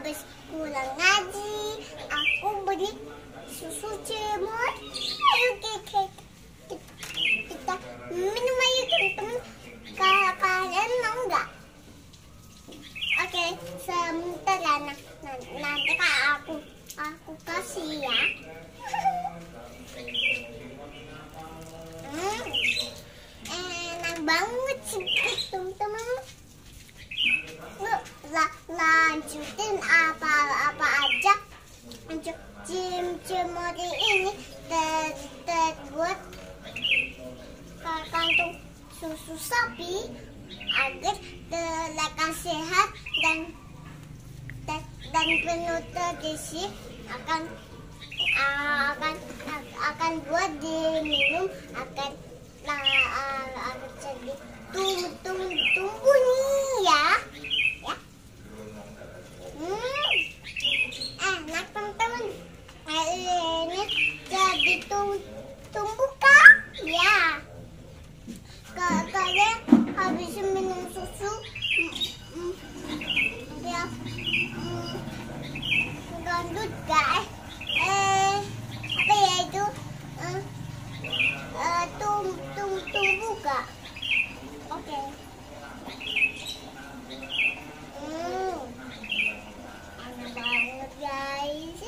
habis pulang ngaji, aku beli susu cemor. Ayo kita minum ayo teman-teman. Kalian mau nggak? Oke, sebentar ya. Nanti aku kasih ya. Enak banget sih teman-teman. Lanjutin apa aja. Cemor ini terbuat kantung susu sapi agar terlalu sehat dan penuh terisi akan buat diminum akan jadi tumbuh nih ya. Enak teman-teman. Ini jadi tumbuh kah? Ya. Kalian habis minum susu ya gandut gak? Apa ya itu? Tumbuh gak? Oke. Enak banget guys.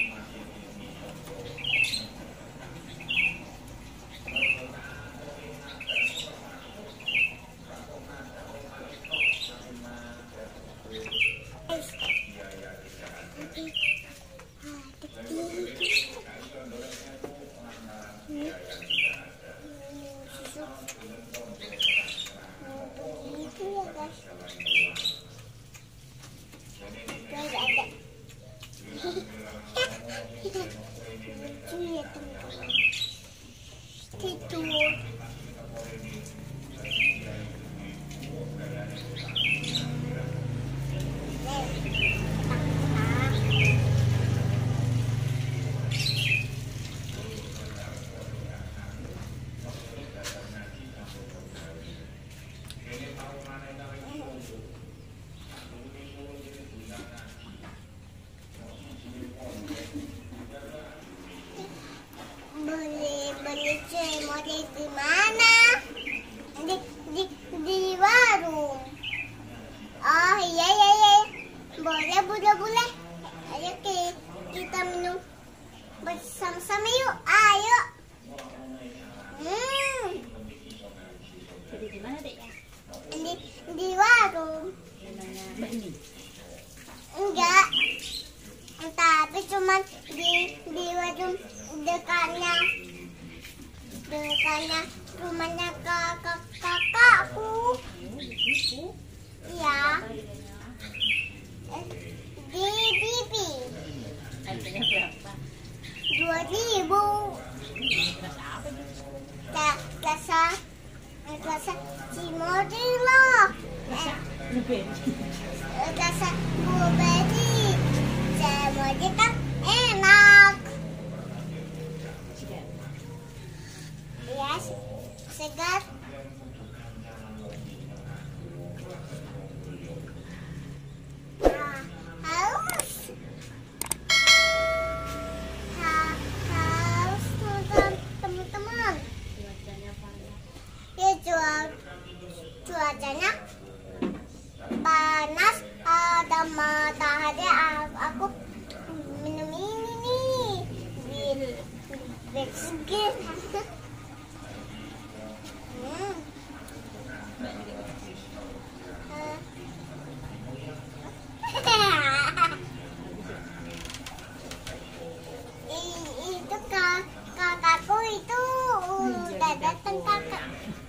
Beli cemor di mana? Di warung. Oh iya. Boleh. Ayo kita minum bersama-sama yuk. Ayo. Jadi di mana dek ya? Di warung. Enggak. Tapi cuman di warung dekatnya rumahnya kakakku. Iya. Di Bibi. Harganya berapa? 2.000. Rasa cimori loh. Rasa blueberry. Cimori kan enak. Ya, segar. Haus teman-teman. Ya cuacanya panas, ada matahari. Aku minum ini nih biar segar. Itu kakakku itu udah datang kakak.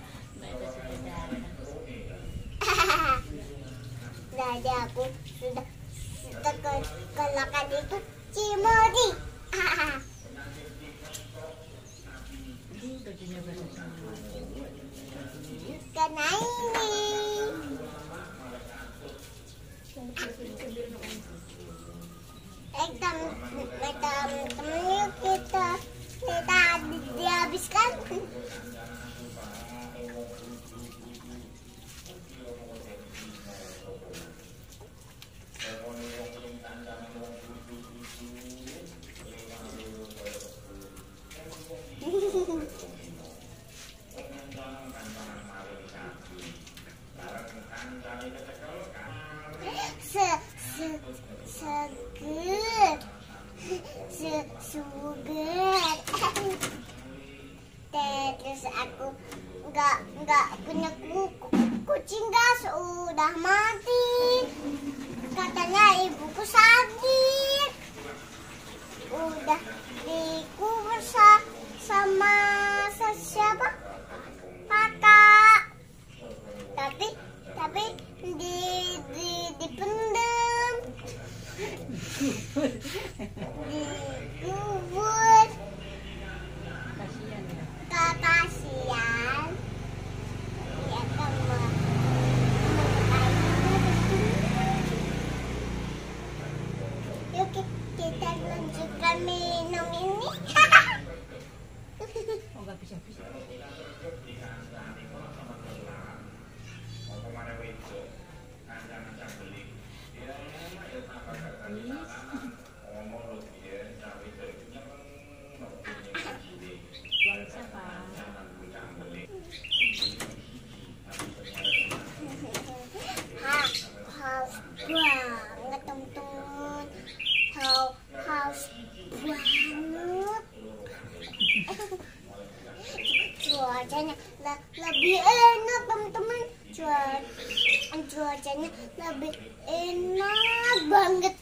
Jadi aku sudah kelakan itu cimori. Karena ini temen kita dihabiskan. Se se seger suger. Terus aku nggak punya kucing gas udah mati. Katanya ibuku sakit. Udah dikubur sama siapa? Kakak. Tapi dipendem. Dikubur. Kasihan ya. Kasihan. Ya kamu. Yuk kita lanjutkan minum ini. Oh, nggak bisa. Buang siapa? Haus banget teman-teman. Haus banget. Cuacanya lebih enak teman-teman. Cuacanya lebih enak banget.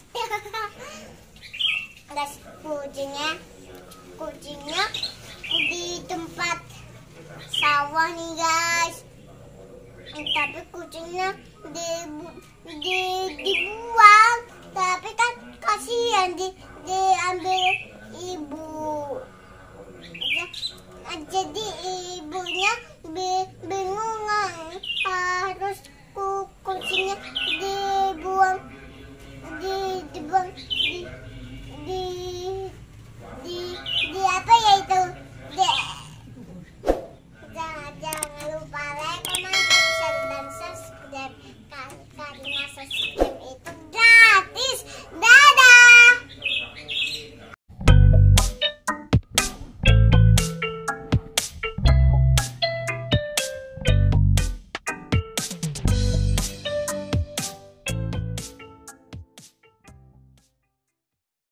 Guys, kucingnya di tempat sawah nih guys. Tapi kucingnya dibuang. Tapi kan kasihan diambil ibu. Jadi ibunya bingung